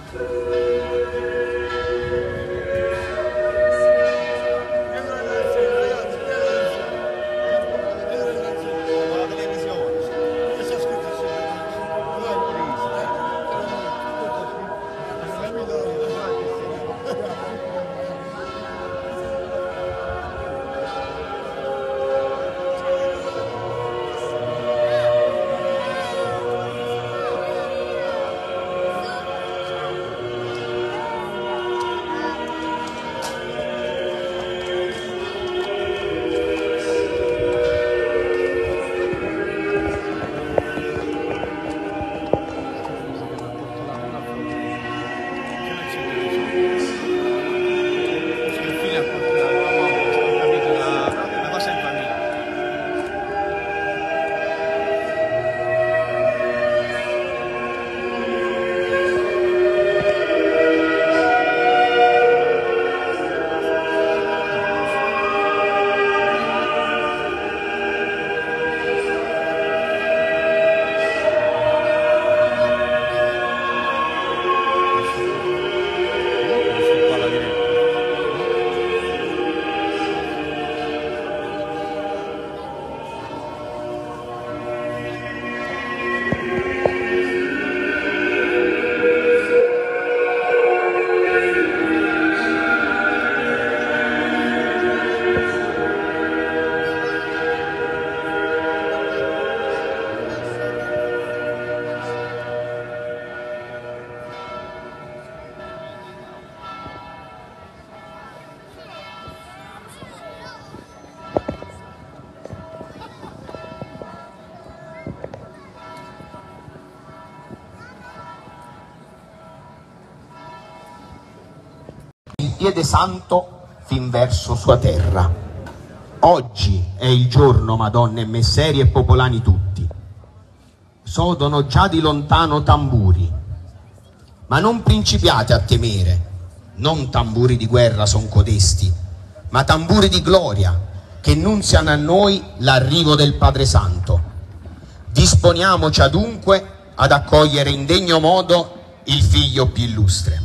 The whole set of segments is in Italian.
piede santo fin verso sua terra. Oggi è il giorno, madonne e messeri e popolani tutti. Sodono già di lontano tamburi, ma non principiate a temere, non tamburi di guerra son codesti, ma tamburi di gloria che nunziano a noi l'arrivo del Padre Santo. Disponiamoci adunque ad accogliere in degno modo il figlio più illustre.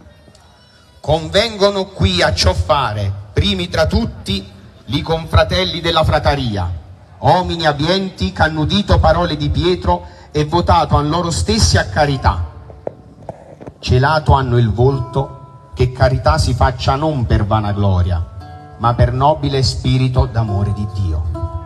Convengono qui a ciò fare, primi tra tutti, li confratelli della frataria, uomini abbienti che hanno udito parole di Pietro e votato a loro stessi a carità. Celato hanno il volto che carità si faccia non per vanagloria, ma per nobile spirito d'amore di Dio.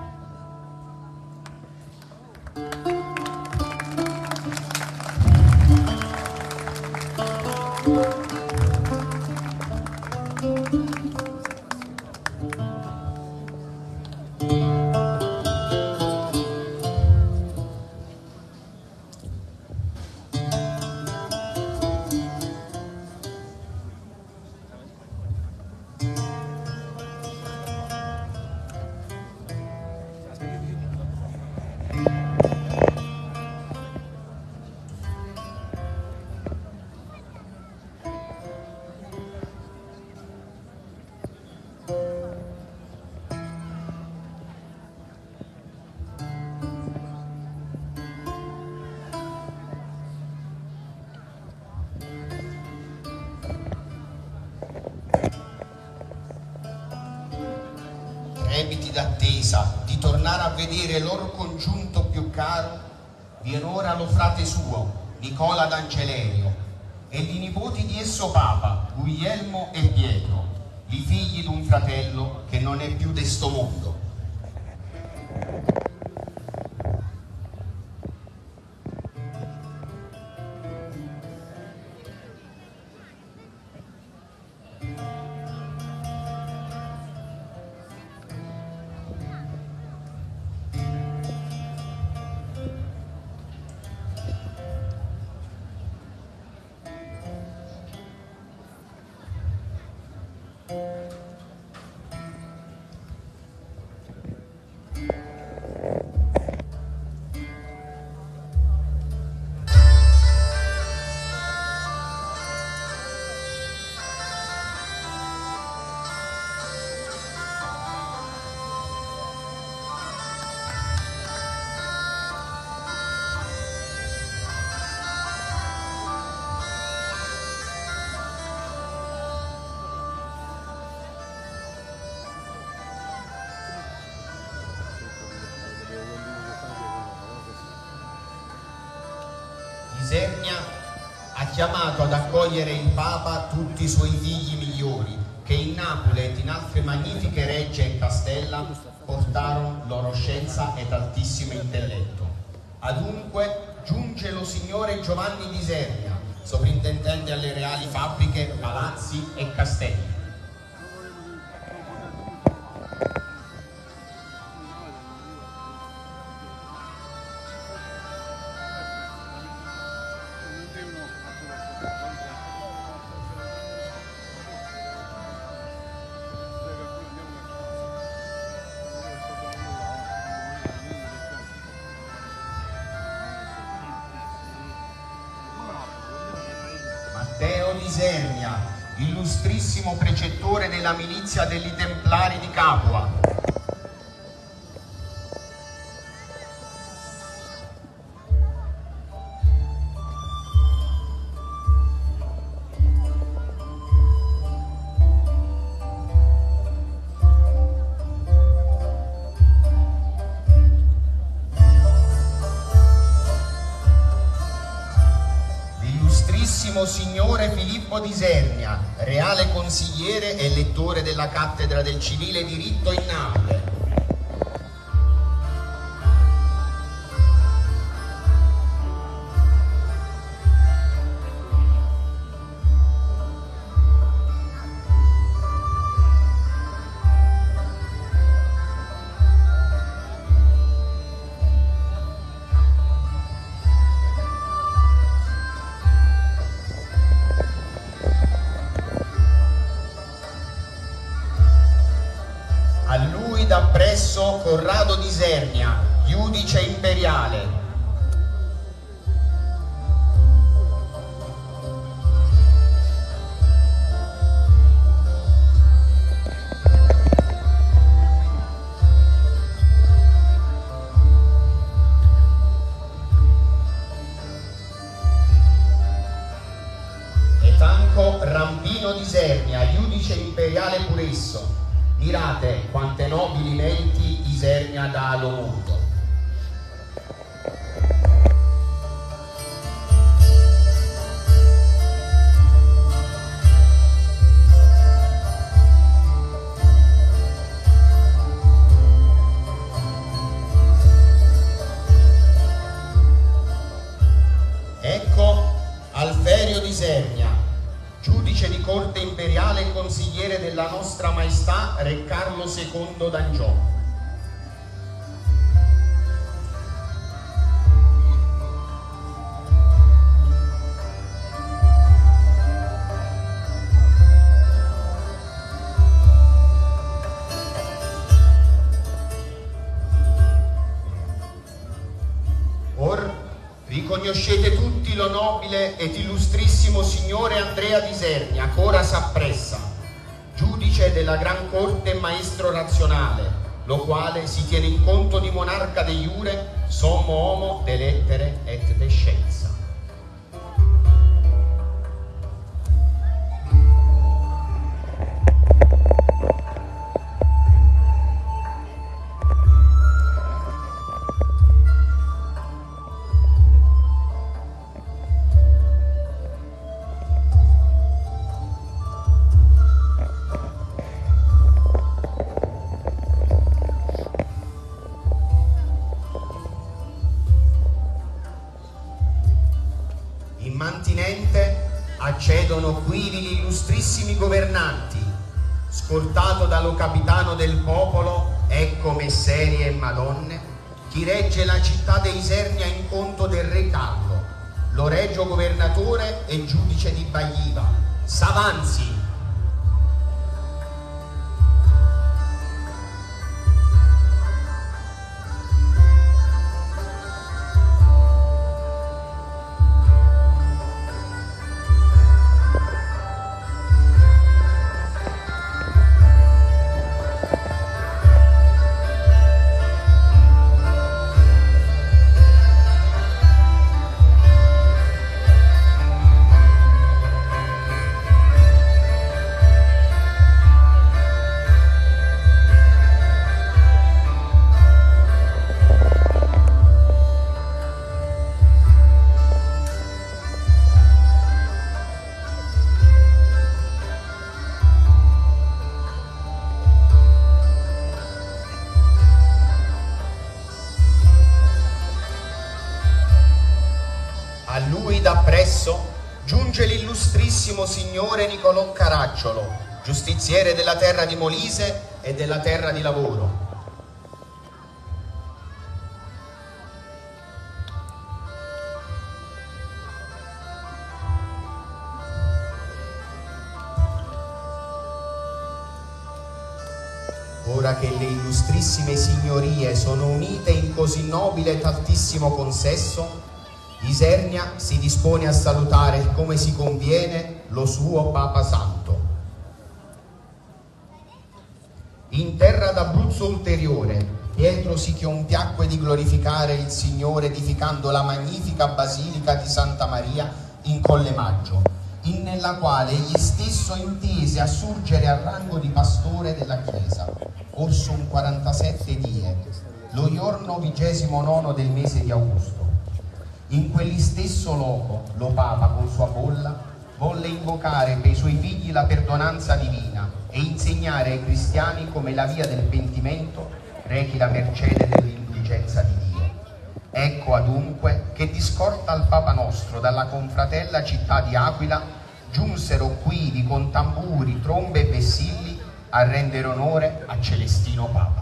Tremiti d'attesa di tornare a vedere loro congiunto più caro, viene ora lo frate suo, Nicola d'Angelerio, e i nipoti di esso Papa, Guglielmo e Pietro, i figli d'un fratello che non è più d'esto mondo. Isernia ha chiamato ad accogliere il Papa tutti i suoi figli migliori, che in Napoli ed in altre magnifiche regge e castella portarono loro scienza ed altissimo intelletto. Adunque giunge lo signore Giovanni di Isernia, sovrintendente alle reali fabbriche, palazzi e castelli. Matteo di Isernia, illustrissimo precettore della milizia dei Templari di Capua. Signore Filippo di Isernia, reale consigliere e lettore della cattedra del civile diritto in Napoli. A lui da presso Corrado di Isernia, giudice imperiale. E tanco Rampino di Isernia, giudice imperiale puresso. Mirate quante nobili menti Isernia dà allo mondo. Ecco Alferio di Isernia, giudice di corte imperiale e consigliere della nostra maestà Re Carlo II d'Angiò. Riconoscete tutti lo nobile ed illustrissimo signore Andrea di Isernia, che ora s'appressa, giudice della Gran Corte e maestro razionale, lo quale si tiene in conto di monarca de iure, sommo homo de lettere et de scienza. Immantinente accedono quivi gli illustrissimi governanti, scortato dallo capitano del popolo, ecco messeri e madonne, chi regge la città di Isernia in conto del re Carlo, lo regio governatore e giudice di Bagliva. S'avanzi! l'illustrissimo signore Nicolò Caracciolo, giustiziere della terra di Molise e della terra di lavoro. Ora che le illustrissime signorie sono unite in così nobile ed altissimo consesso, Isernia si dispone a salutare come si conviene lo suo Papa Santo. In terra d'Abruzzo ulteriore, Pietro si compiacque di glorificare il Signore edificando la magnifica Basilica di Santa Maria in Colle Maggio, nella quale egli stesso intese assurgere al rango di pastore della Chiesa, orso un 47 die, lo giorno 29 del mese di Augusto. In quegli stesso loco, lo Papa con sua bolla volle invocare per i suoi figli la perdonanza divina e insegnare ai cristiani come la via del pentimento rechi la mercede dell'indulgenza di Dio. Ecco adunque che di scorta al Papa nostro dalla confratella città di Aquila giunsero quivi con tamburi, trombe e vessilli a rendere onore a Celestino Papa.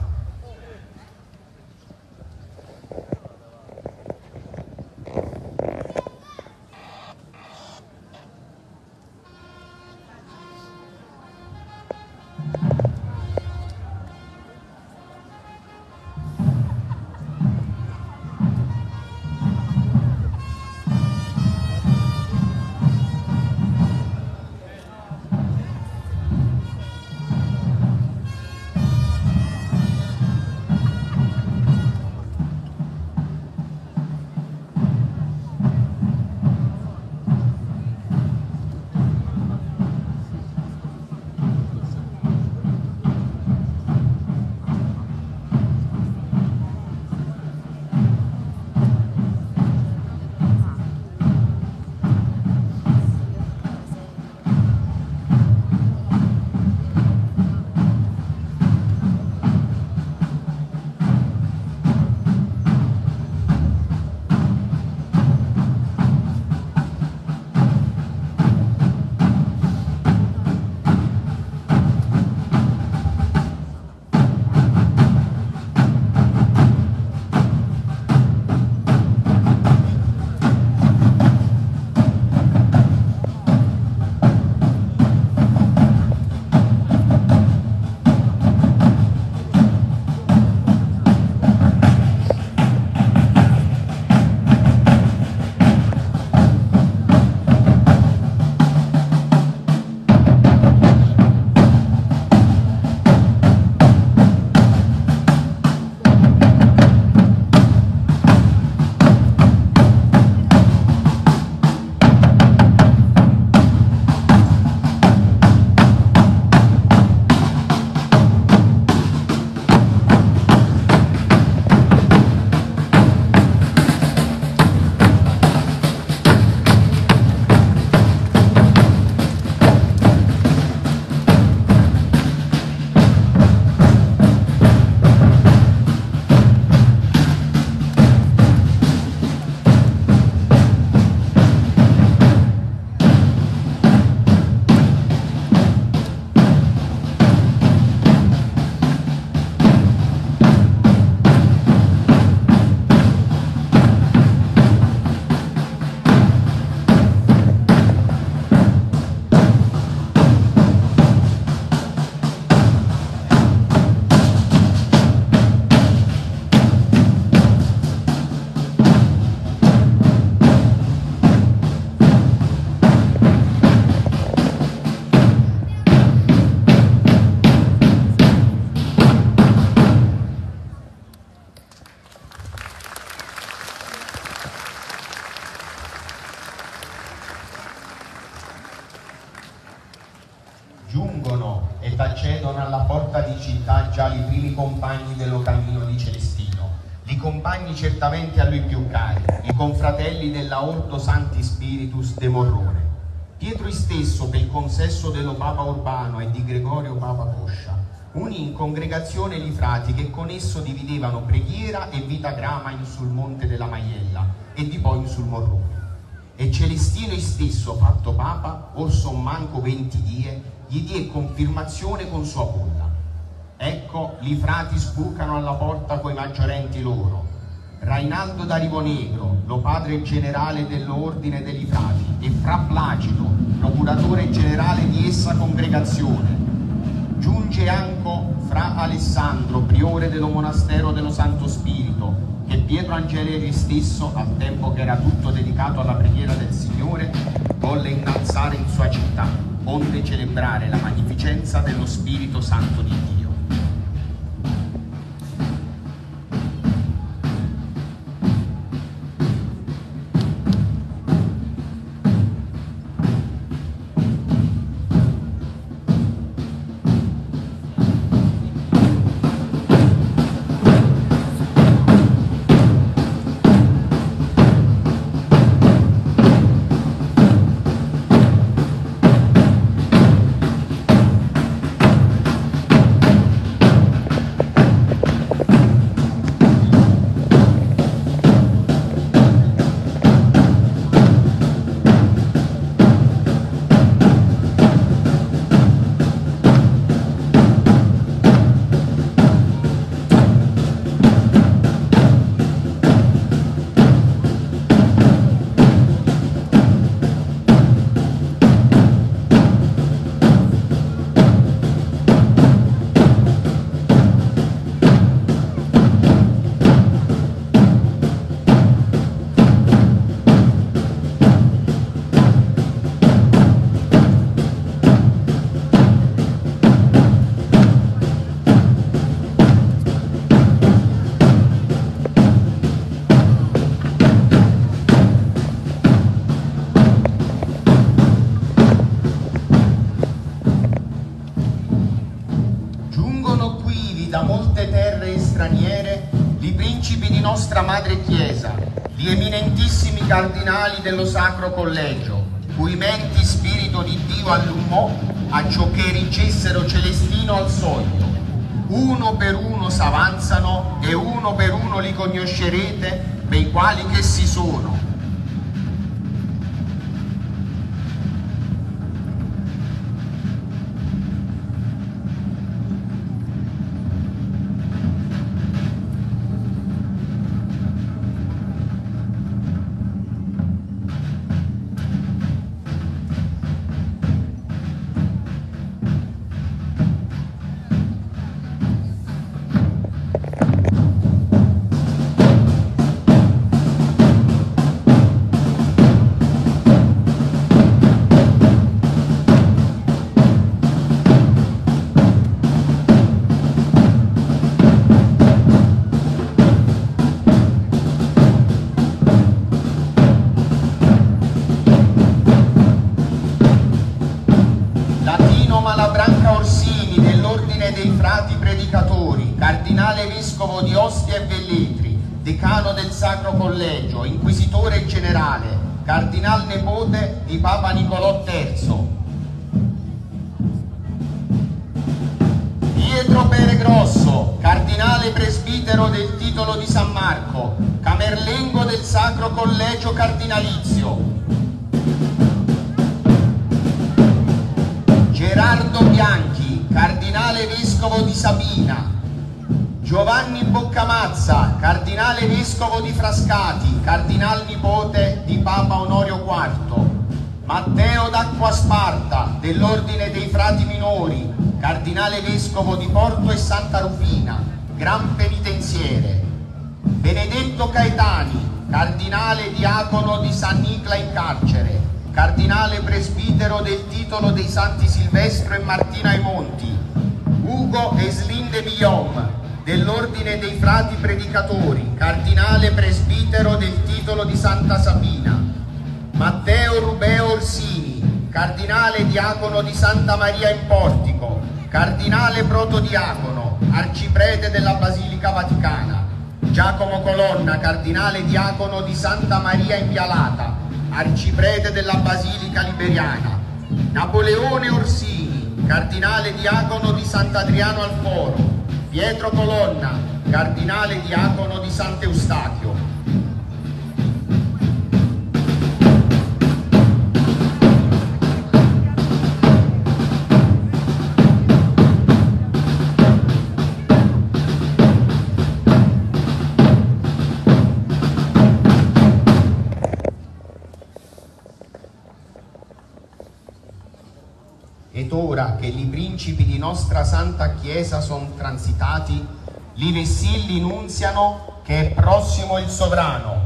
giungono ed accedono alla porta di città già i primi compagni dello cammino di Celestino, i compagni certamente a lui più cari, i confratelli della Ordo Sancti Spiritus de Morrone. Pietro stesso, per il consesso dello Papa Urbano e di Gregorio Papa Coscia, unì in congregazione i frati che con esso dividevano preghiera e vita grama in sul monte della Maiella e di poi in sul Morrone. E Celestino stesso, fatto papa, or son manco 20 die, gli die confirmazione con sua bulla. Ecco, li frati sbucano alla porta coi maggiorenti loro. Rainaldo da Rivonegro, lo padre generale dell'ordine degli frati, e fra Placido, procuratore generale di essa congregazione. Giunge anche fra Alessandro, priore dello monastero dello Santo Spirito, che Pietro Angeleri stesso, al tempo che era tutto dedicato alla preghiera del Signore, volle innalzare in sua città, onde celebrare la magnificenza dello Spirito Santo di Dio. Da molte terre straniere, i principi di nostra madre Chiesa, gli eminentissimi cardinali dello Sacro Collegio, cui menti spirito di Dio allumò, a ciò che erigessero Celestino al soglio. Uno per uno s'avanzano e uno per uno li conoscerete, per i quali che si sono. Cardinale Vescovo di Ostia e Velletri, decano del Sacro Collegio, inquisitore generale, cardinal nepote di Papa Nicolò III. Pietro Peregrosso, cardinale presbitero del titolo di San Marco, camerlengo del Sacro Collegio Cardinalizio. Gerardo Bianchi, cardinale vescovo di Sabina. Giovanni Boccamazza, cardinale vescovo di Frascati, cardinal nipote di Papa Onorio IV. Matteo d'Acquasparta, dell'Ordine dei Frati Minori, cardinale vescovo di Porto e Santa Rufina, gran penitenziere. Benedetto Caetani, cardinale diacono di San Nicla in carcere, cardinale presbitero del titolo dei Santi Silvestro e Martina ai Monti. Ugo Eslin de Villaume, dell'Ordine dei Frati Predicatori, cardinale presbitero del titolo di Santa Sabina. Matteo Rubeo Orsini, cardinale diacono di Santa Maria in Portico, cardinale protodiacono, arciprete della Basilica Vaticana. Giacomo Colonna, cardinale diacono di Santa Maria in Vialata, arciprete della Basilica Liberiana. Napoleone Orsini, cardinale diacono di Sant'Adriano al Foro. Pietro Colonna, cardinale diacono di Sant'Eustachio. ed ora che li principi di nostra Santa Chiesa son transitati, li vessilli nunziano che è prossimo il sovrano.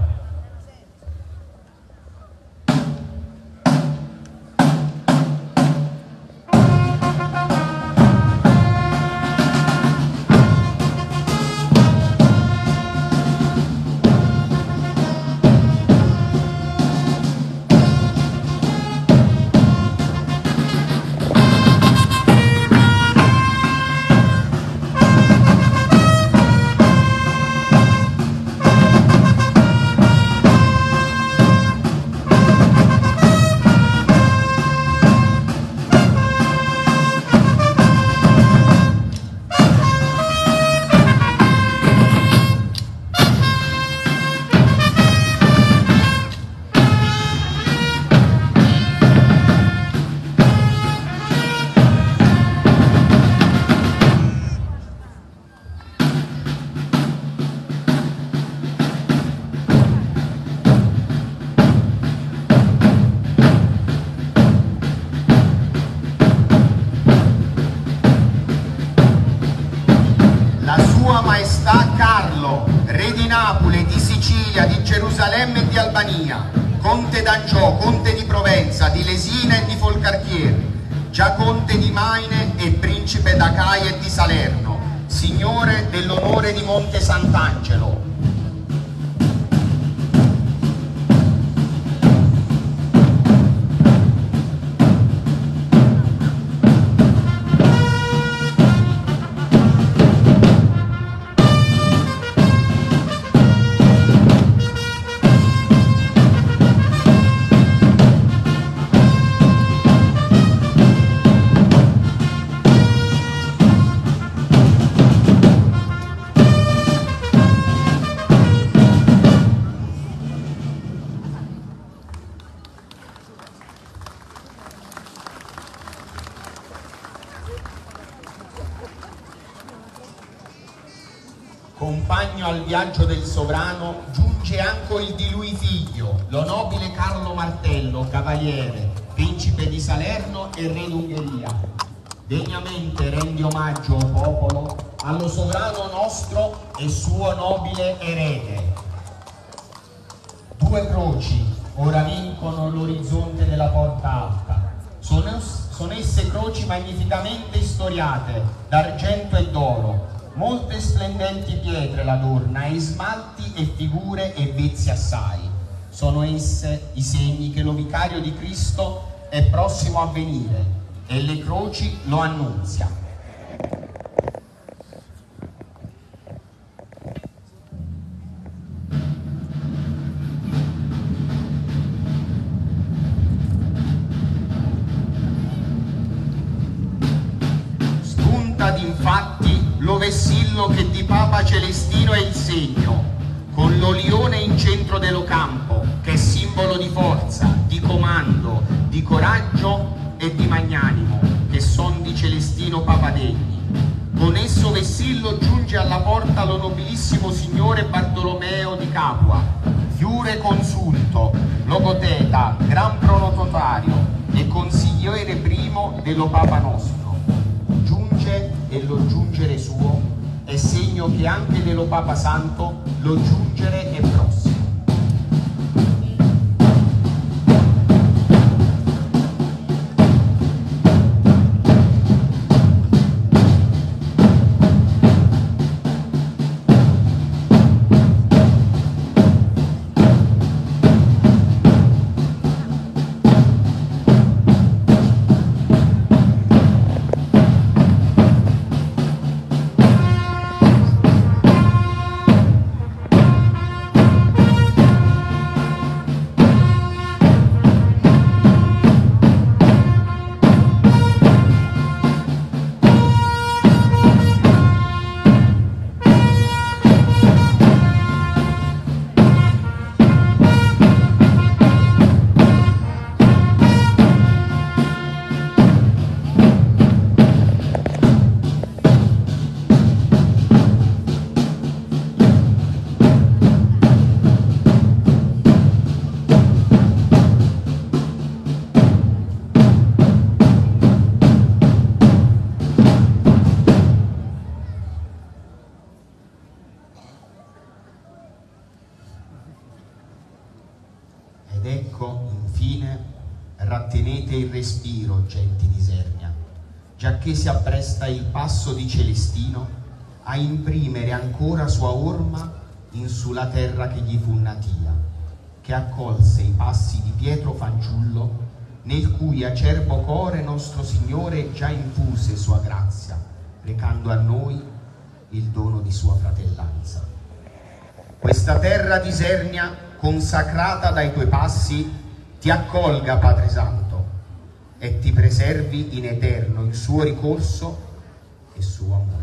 Gerusalemme e di Albania, conte d'Angiò, conte di Provenza, di Lesina e di Folcartier, già conte di Maine e principe d'Acaia e di Salerno, signore dell'onore di Monte Sant'Angelo. Compagno al viaggio del sovrano giunge anche il di lui figlio, lo nobile Carlo Martello, cavaliere, principe di Salerno e re d'Ungheria. Degnamente rendi omaggio, o popolo, allo sovrano nostro e suo nobile erede. Due croci ora vincono l'orizzonte della porta alta. Sono esse croci magnificamente istoriate d'argento e d'oro. Molte splendenti pietre l'adorna e smalti e figure e vezzi assai. Sono esse i segni che lo vicario di Cristo è prossimo a venire e le croci lo annunziano. Spunta infatti lo vessillo che di Papa Celestino è il segno, con l'olione in centro dello campo, che è simbolo di forza, di comando, di coraggio e di magnanimo, che son di Celestino Papa degni. Con esso vessillo giunge alla porta lo nobilissimo signore Bartolomeo di Capua, fiure consulto, logoteta, gran pronototario e consigliere primo dello Papa nostro. Giunge e lo giungere suo è segno che anche dello Papa Santo lo giungere è prossimo. passi di Isernia, giacché si appresta il passo di Celestino a imprimere ancora sua orma in sulla terra che gli fu natia, che accolse i passi di Pietro fanciullo, nel cui acerbo core nostro Signore già infuse sua grazia, recando a noi il dono di sua fratellanza. Questa terra di Isernia, consacrata dai tuoi passi, ti accolga, Padre Santo, e ti preservi in eterno il suo ricorso e suo amore.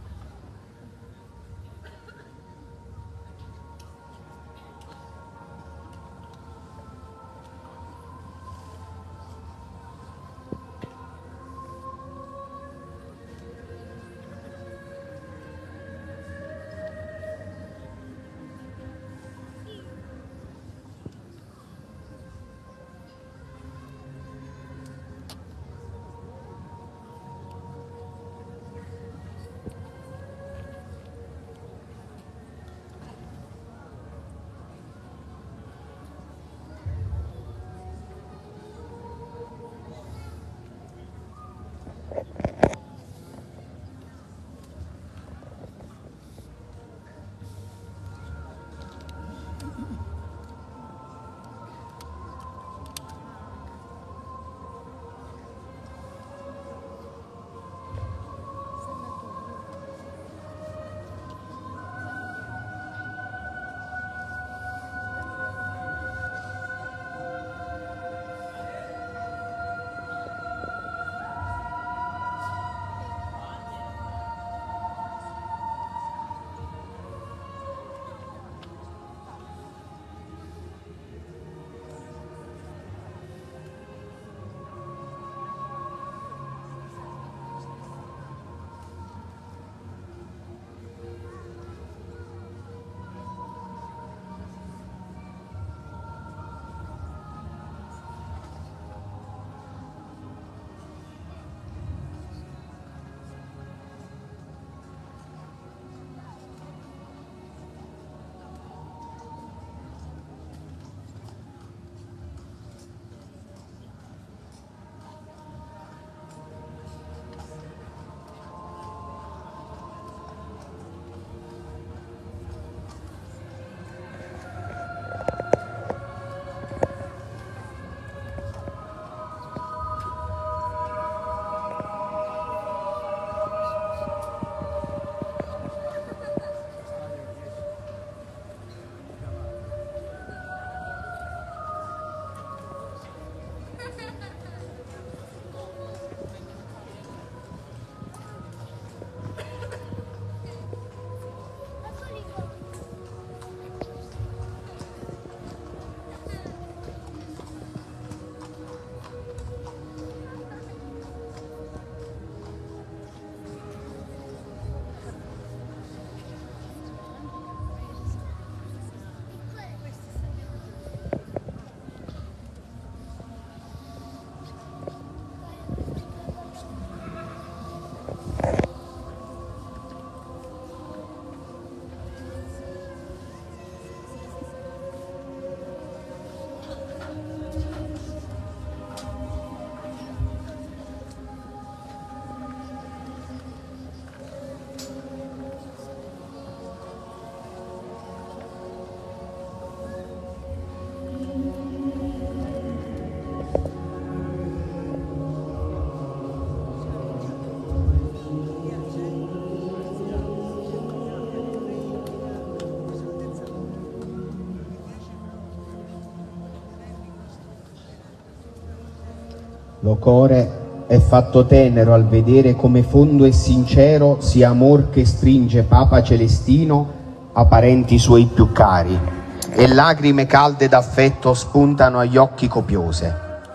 Lo core è fatto tenero al vedere come fondo e sincero sia amor che stringe Papa Celestino a parenti suoi più cari, e lacrime calde d'affetto spuntano agli occhi copiose.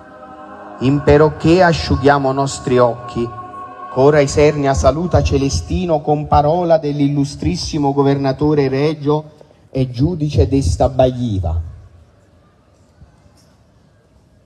Imperocché asciughiamo nostri occhi, ch'ora Isernia saluta Celestino con parola dell'illustrissimo governatore regio e giudice d'esta bagliva.